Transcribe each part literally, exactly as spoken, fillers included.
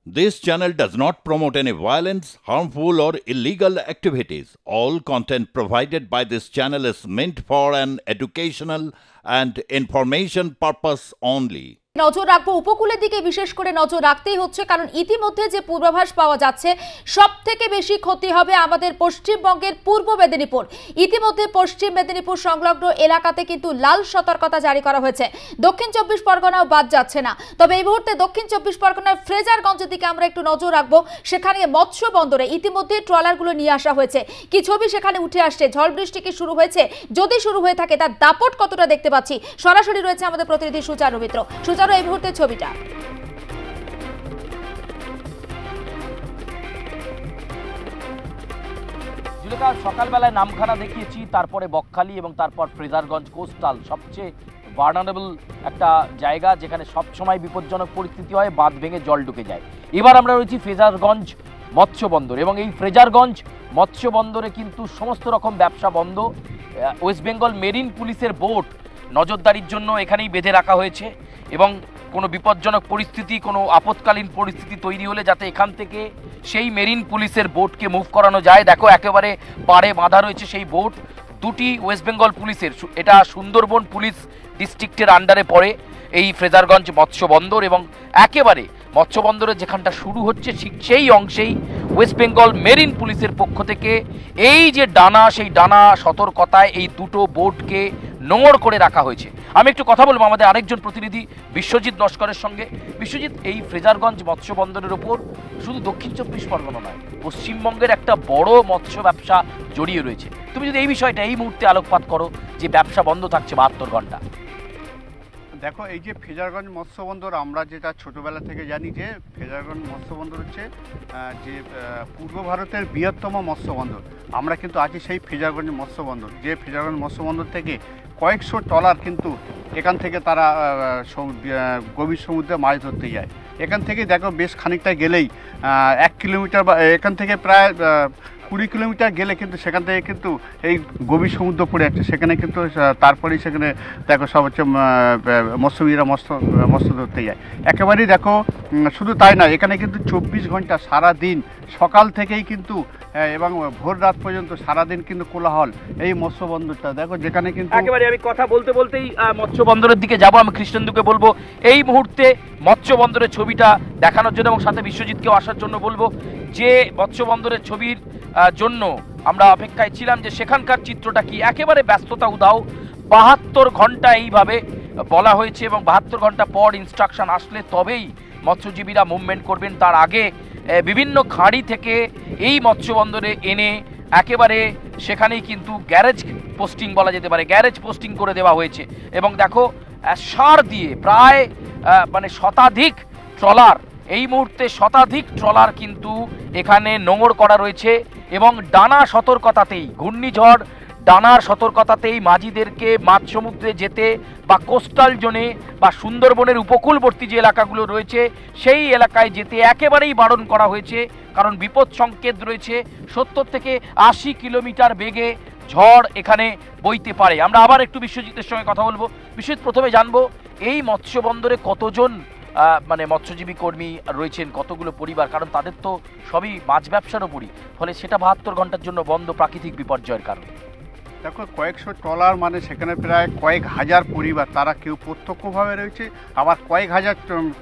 This channel does not promote any violence, harmful, or illegal activities. All content provided by this channel is meant for an educational and information purpose only. নজর রাখবো উপকূলের দিকে, বিশেষ করে নজর রাখতেই হচ্ছে, কারণ ইতিমধ্যে যে পূর্বাভাস পাওয়া যাচ্ছে সব থেকে বেশি ক্ষতি হবে আমাদের পশ্চিমবঙ্গের পূর্ব মেদিনীপুর। ইতিমধ্যে পশ্চিম মেদিনীপুর সংলগ্ন এলাকাতে কিন্তু লাল সতর্কতা জারি করা হয়েছে। দক্ষিণ চব্বিশ পরগনাও বাদ যাচ্ছে না। তবে এই মুহূর্তে দক্ষিণ চব্বিশ পরগনার ফ্রেজারগঞ্জের দিকে আমরা একটু নজর রাখবো। সেখানে মৎস্য বন্দরে ইতিমধ্যে ট্রলারগুলো নিয়ে আসা হয়েছে। কি ছবি সেখানে উঠে আসছে, ঝড় বৃষ্টি কি শুরু হয়েছে, যদি শুরু হয়ে থাকে তার দাপট কতটা দেখতে পাচ্ছি। সরাসরি রয়েছে আমাদের প্রতিনিধি সুচারু মিত্র। এই মুহূর্তে ছবিটা সকালবেলায় নামখানা দেখিয়েছি, তারপরে বকখালি এবং তারপর ফ্রেজারগঞ্জ কোস্টাল, সবচেয়ে ভালনারেবল একটা জায়গা যেখানে সবসময় বিপজ্জনক পরিস্থিতি হয়, বাঁধ ভেঙে জল ঢুকে যায়। এবার আমরা রয়েছি ফ্রেজারগঞ্জ মৎস্য বন্দর এবং এই ফ্রেজারগঞ্জ মৎস্য বন্দরে কিন্তু সমস্ত রকম ব্যবসা বন্ধ। ওয়েস্ট বেঙ্গল মেরিন পুলিশের বোট নজরদারির জন্য এখানেই বেঁধে রাখা হয়েছে এবং কোনো বিপজ্জনক পরিস্থিতি, কোনো আপৎকালীন পরিস্থিতি তৈরি হলে যাতে এখান থেকে সেই মেরিন পুলিশের বোটকে মুভ করানো যায়। দেখো একেবারে পাড়ে বাঁধা রয়েছে সেই বোট, দুটি ওয়েস্ট বেঙ্গল পুলিশের। এটা সুন্দরবন পুলিশ ডিস্ট্রিক্টের আন্ডারে পড়ে এই ফ্রেজারগঞ্জ মৎস্য বন্দর এবং একেবারে মৎস্য বন্দরের যেখানটা শুরু হচ্ছে ঠিক সেই অংশেই ওয়েস্ট বেঙ্গল মেরিন পুলিশের পক্ষ থেকে এই যে ডানা, সেই ডানা সতর্কতায় এই দুটো বোটকে নোঙর করে রাখা হয়েছে। আমি একটু কথা বলবো আমাদের আরেকজন প্রতিনিধি বিশ্বজিৎ নস্করের সঙ্গে। বিশ্বজিৎ, এই ফ্রেজারগঞ্জ মৎস্য বন্দরের ওপর শুধু দক্ষিণ চব্বিশ পরগনা নয়, পশ্চিমবঙ্গের একটা বড় মৎস্য ব্যবসা জড়িয়ে রয়েছে। তুমি যদি এই বিষয়টা এই মুহূর্তে আলোকপাত করো যে ব্যবসা বন্ধ থাকছে বাহাত্তর ঘন্টা। দেখো, এই যে ফ্রেজারগঞ্জ মৎস্য বন্দর, আমরা যেটা ছোটোবেলা থেকে জানি যে ফ্রেজারগঞ্জ মৎস্য বন্দর হচ্ছে যে পূর্ব ভারতের বৃহত্তম মৎস্য বন্দর। আমরা কিন্তু আছি সেই ফ্রেজারগঞ্জ মৎস্য বন্দর, যে ফ্রেজারগঞ্জ মৎস্য বন্দর থেকে কয়েকশো ট্রলার কিন্তু এখান থেকে তারা গভীর সমুদ্রে মাছ ধরতে যায়। এখান থেকে দেখো বেশ খানিকটা গেলেই এক কিলোমিটার বা এখান থেকে প্রায় কুড়ি কিলোমিটার গেলে কিন্তু সেখান থেকে কিন্তু এই গভীর সমুদ্র পড়ে যাচ্ছে। সেখানে কিন্তু তারপরেই সেখানে দেখো সব হচ্ছে মৎস্যজীবীরা মৎস্য মৎস্য ধরতে যায়। একেবারেই দেখো শুধু তাই না, এখানে কিন্তু চব্বিশ ঘন্টা সারা দিন সকাল থেকেই কিন্তু এবং ভোর রাত পর্যন্ত সারাদিন কিন্তু কোলাহল এই মৎস্য বন্দরটা। দেখো যেখানে কিন্তু একেবারে আমি কথা বলতে বলতেই মৎস্য বন্দরের দিকে যাব। আমি কৃষ্ণেন্দুকে বলবো এই মুহূর্তে মৎস্য বন্দরের ছবিটা দেখানোর জন্য এবং সাথে বিশ্বজিৎকেও আসার জন্য বলবো যে মৎস্য বন্দরের ছবির জন্য আমরা অপেক্ষায় ছিলাম যে সেখানকার চিত্রটা কি। একেবারে ব্যস্ততা উধাও, বাহাত্তর ঘন্টা এইভাবে বলা হয়েছে এবং বাহাত্তর ঘন্টা পর ইনস্ট্রাকশন আসলে তবেই মৎস্যজীবীরা মুভমেন্ট করবেন। তার আগে বিভিন্ন খাঁড়ি থেকে এই মৎস্য বন্দরে এনে একেবারে সেখানেই কিন্তু গ্যারেজ পোস্টিং বলা যেতে পারে, গ্যারেজ পোস্টিং করে দেওয়া হয়েছে এবং দেখো সার দিয়ে প্রায় মানে শতাধিক ট্রলার, এই মুহূর্তে শতাধিক ট্রলার কিন্তু এখানে নোঙর করা রয়েছে এবং ডানা সতর্কতাতেই, ঘূর্ণিঝড় ডানার সতর্কতাতেই মাঝিদেরকে মাঝ সমুদ্রে যেতে বা কোস্টাল জোনে বা সুন্দরবনের উপকূলবর্তী যে এলাকাগুলো রয়েছে সেই এলাকায় যেতে একেবারেই বারণ করা হয়েছে, কারণ বিপদ সংকেত রয়েছে। সত্তর থেকে আশি কিলোমিটার বেগে ঝড় এখানে বইতে পারে। আমরা আবার একটু বিশ্বজিতের সঙ্গে কথা বলবো। বিশ্বজিৎ, প্রথমে জানবো এই মৎস্য বন্দরে কতজন মানে মৎস্যজীবী কর্মী রয়েছেন, কতগুলো পরিবার, কারণ তাদের তো সবই মাছ ব্যবসার উপরই, ফলে সেটা বাহাত্তর ঘন্টার জন্য বন্ধ প্রাকৃতিক বিপর্যয়ের কারণে। দেখো কয়েকশো ট্রলার মানে সেখানে প্রায় কয়েক হাজার পরিবার, তারা কেউ প্রত্যক্ষভাবে রয়েছে, আবার কয়েক হাজার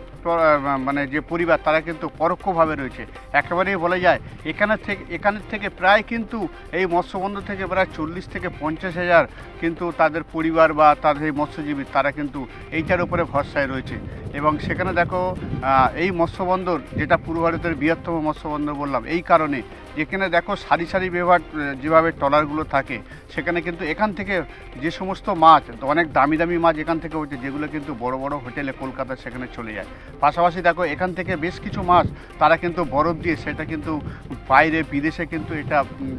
মানে যে পরিবার তারা কিন্তু পরোক্ষভাবে রয়েছে। একেবারেই বলা যায় এখানে থেকে এখানের থেকে প্রায় কিন্তু এই মৎস্যবন্দর থেকে প্রায় চল্লিশ থেকে পঞ্চাশ হাজার কিন্তু তাদের পরিবার বা তাদের এই মৎস্যজীবী তারা কিন্তু এইটার উপরে ভরসায় রয়েছে। এবং সেখানে দেখো এই মৎস্যবন্দর যেটা পূর্ব ভারতের বৃহত্তম মৎস্যবন্দর বললাম এই কারণে, যেখানে দেখো সারি সারি বিভাগ যেভাবে ট্রলারগুলো থাকে সেখানে কিন্তু এখান থেকে যে সমস্ত মাছ, অনেক দামি দামি মাছ এখান থেকে হচ্ছে, যেগুলো কিন্তু বড় বড় হোটেলে কলকাতা সেখানে চলে যায়। পাশাপাশি দেখো এখান থেকে বেশ কিছু মাছ তারা কিন্তু বরফ দিয়ে সেটা কিন্তু বাইরে বিদেশে কিন্তু এটা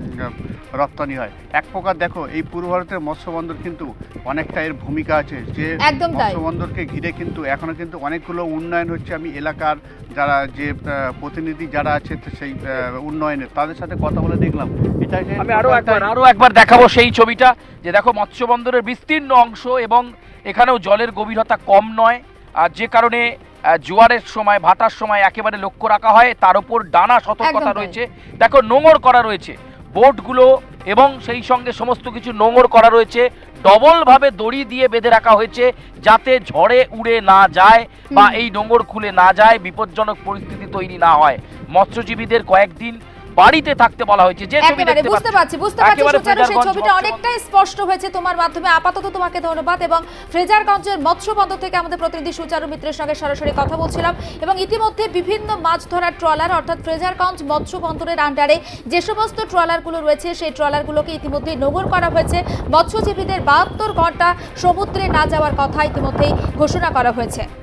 রপ্তানি হয়। এক প্রকার দেখো এই পূর্ব ভারতের মৎস্যবন্দর কিন্তু অনেকটা এর ভূমিকা আছে, যে মৎস্যবন্দরকে ঘিরে কিন্তু এখনো কিন্তু অনেকগুলো উন্নয়ন হচ্ছে। আমি এলাকার যারা যে প্রতিনিধি যারা আছে সেই উন্নয়নের তাদের সাথে কথা বলে দেখলাম। এটা আমি আরো একবার আরো একবার দেখাবো সেই ছবিটা, যে দেখো মৎস্য বন্দরের বিস্তীর্ণ অংশ এবং এখানেও জলের গভীরতা কম নয়, আর যে কারণে জোয়ারের সময় ভাটার সময় একেবারে লক্ষ্য রাখা হয়, তার উপর ডানা সতর্কতা রয়েছে। দেখো নোঙর করা রয়েছে বোটগুলো এবং সেই সঙ্গে সমস্ত কিছু নোঙর করা রয়েছে, ডবল ভাবে দড়ি দিয়ে বেঁধে রাখা হয়েছে যাতে ঝড়ে উড়ে না যায় বা এই নোঙর খুলে না যায়, বিপজ্জনক পরিস্থিতি তৈরি না হয়। মৎস্যজীবীদের কয়েকদিন বাড়িতে থাকতে বলা হয়েছে। যে ছবি দেখতে বুঝতে পাচ্ছি বুঝতে পাচ্ছি সুচারু, সেই ছবিটা অনেকটাই স্পষ্ট হয়েছে তোমার মাধ্যমে। আপাতত তোমাকে ধন্যবাদ। এবং ফ্রেজারগঞ্জের মৎস্য বন্দর থেকে আমাদের প্রতিনিধি সুচারু মিত্রের সঙ্গে সরাসরি কথা বলছিলাম। এবং ইতিমধ্যে বিভিন্ন মাছ ধরার ট্রলার অর্থাৎ ফ্রেজারগঞ্জ মৎস্য বন্দরের আন্ডারে যে সমস্ত ট্রলারগুলো রয়েছে সেই ট্রলারগুলোকে ইতিমধ্যেই নোঙর করা হয়েছে। মৎস্যজীবীদের বাহাত্তর ঘন্টা সমুদ্রে না যাওয়ার কথা ইতিমধ্যেই ঘোষণা করা হয়েছে।